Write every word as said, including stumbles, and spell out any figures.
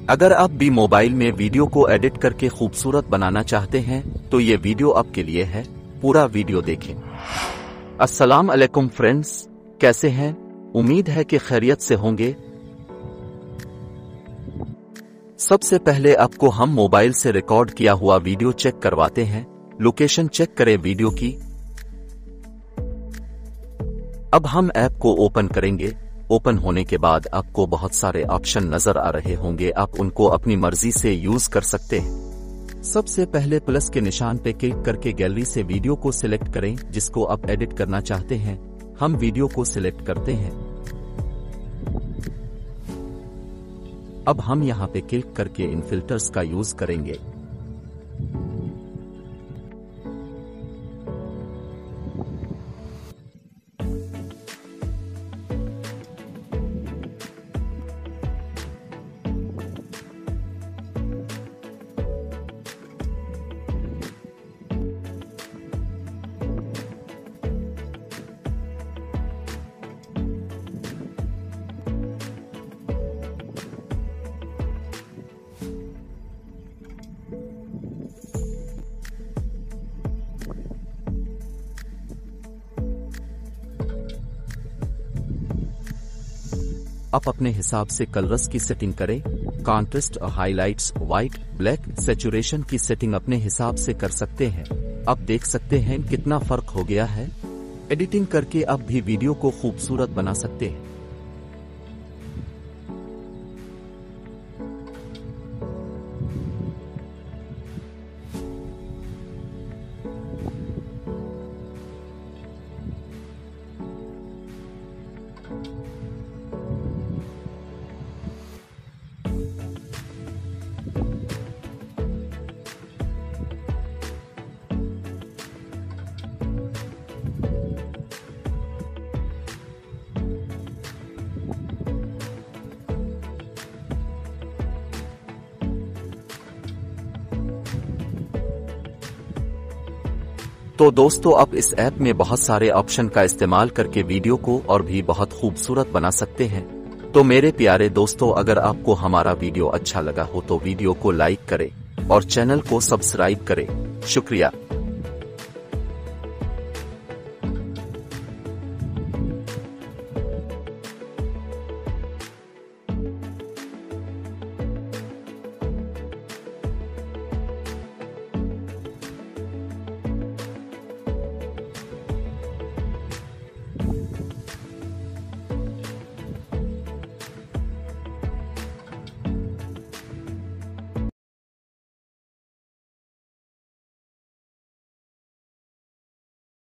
अगर आप भी मोबाइल में वीडियो को एडिट करके खूबसूरत बनाना चाहते हैं तो ये वीडियो आपके लिए है, पूरा वीडियो देखें। अस्सलाम अलैकुम फ्रेंड्स, कैसे हैं? उम्मीद है कि खैरियत से होंगे। सबसे पहले आपको हम मोबाइल से रिकॉर्ड किया हुआ वीडियो चेक करवाते हैं। लोकेशन चेक करें वीडियो की। अब हम ऐप को ओपन करेंगे। ओपन होने के बाद आपको बहुत सारे ऑप्शन नजर आ रहे होंगे, आप उनको अपनी मर्जी से यूज कर सकते हैं। सबसे पहले प्लस के निशान पे क्लिक करके गैलरी से वीडियो को सिलेक्ट करें जिसको आप एडिट करना चाहते हैं। हम वीडियो को सिलेक्ट करते हैं। अब हम यहां पे क्लिक करके इन फिल्टर्स का यूज करेंगे। आप अपने हिसाब से कलर्स की सेटिंग करें। Contrast, highlights, white, black, saturation की सेटिंग अपने हिसाब से कर सकते हैं। आप देख सकते हैं कितना फर्क हो गया है। एडिटिंग करके आप भी वीडियो को खूबसूरत बना सकते हैं। तो दोस्तों, आप इस ऐप में बहुत सारे ऑप्शन का इस्तेमाल करके वीडियो को और भी बहुत खूबसूरत बना सकते हैं। तो मेरे प्यारे दोस्तों, अगर आपको हमारा वीडियो अच्छा लगा हो तो वीडियो को लाइक करें और चैनल को सब्सक्राइब करें। शुक्रिया।